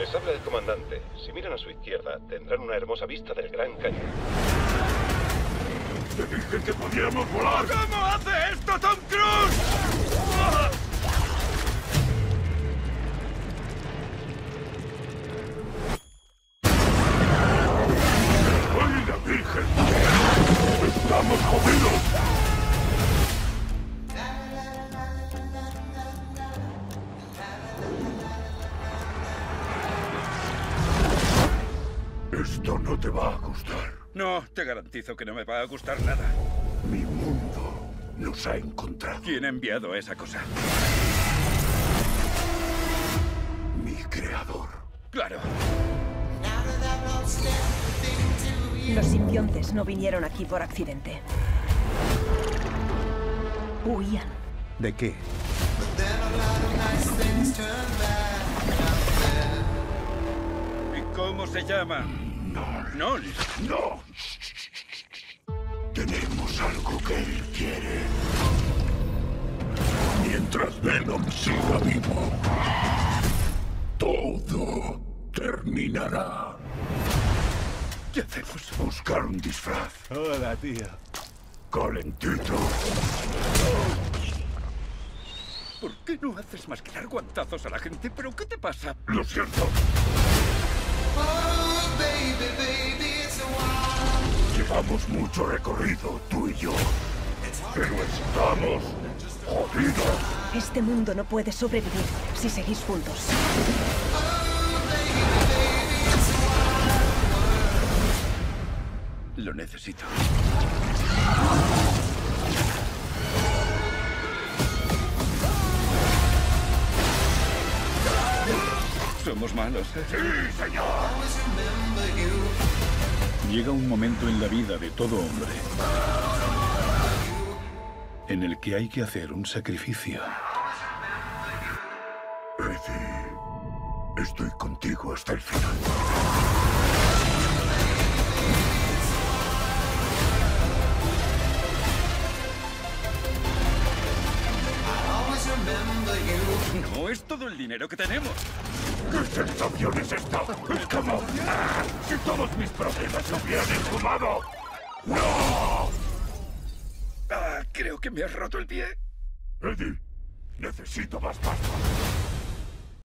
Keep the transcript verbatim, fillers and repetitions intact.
Les habla el comandante. Si miran a su izquierda, tendrán una hermosa vista del Gran Cañón. ¡Te dije que podíamos volar! ¿Cómo hace esto Tom Cruise? ¡Ah! ¡Ay, la Virgen! ¡Estamos jodidos! Esto no te va a gustar. No, te garantizo que no me va a gustar nada. Mi mundo nos ha encontrado. ¿Quién ha enviado esa cosa? Mi creador. Claro. Los simbiontes no vinieron aquí por accidente. Huían. ¿De qué? ¿Y cómo se llama? No. Nol. No. Tenemos algo que él quiere. Mientras Venom siga vivo, todo terminará. ¿Qué hacemos? Buscar un disfraz. Hola, tío. Calentito. ¿Por qué no haces más que dar guantazos a la gente? ¿Pero qué te pasa? Lo siento. Llevamos mucho recorrido, tú y yo. Pero estamos jodidos. Este mundo no puede sobrevivir si seguís juntos. Lo necesito. Somos malos, ¿eh? ¡Sí, señor! Llega un momento en la vida de todo hombre en el que hay que hacer un sacrificio. Eddie, estoy contigo hasta el final. No es todo el dinero que tenemos. ¿Qué sensación es esta? Es como... ¡Ah! ¡Si todos mis problemas se hubieran esfumado! ¡No! Ah, creo que me has roto el pie. Eddie, necesito más pasta.